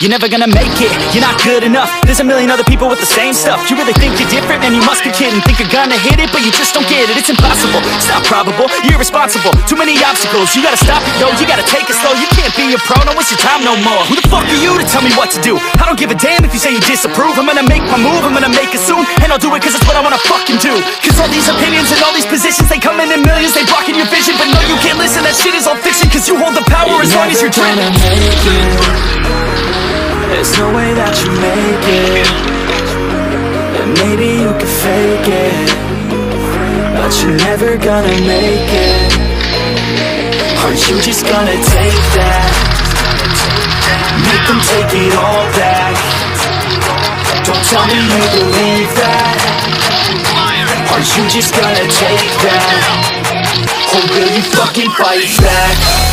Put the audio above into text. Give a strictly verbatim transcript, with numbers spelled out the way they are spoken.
you're never gonna make it. You're not good enough, there's a million other people with the same stuff. You really think you're different? Man, you must be kidding. Think you're gonna hit it, but you just don't get it. It's impossible, it's not probable, you're irresponsible. Too many obstacles, you gotta stop it, yo. You gotta take it slow, you can't be a pro, don't waste your time no more. Who the fuck are you to tell me what to do? I don't give a damn if you say you disapprove. I'm gonna make my move, I'm gonna make it soon, and I'll do it cause it's what I wanna fucking do. Cause all these opinions and all these positions, they come in in millions, they blocking your vision. But no, you can't listen, that shit is all fiction. Cause you hold the power as long as you're dreaming. There's no way that you make it. And maybe you can fake it, but you're never gonna make it. Aren't you just gonna take that? Make them take it all back. Don't tell me you believe that. Aren't you just gonna take that? Or will you fucking fight back?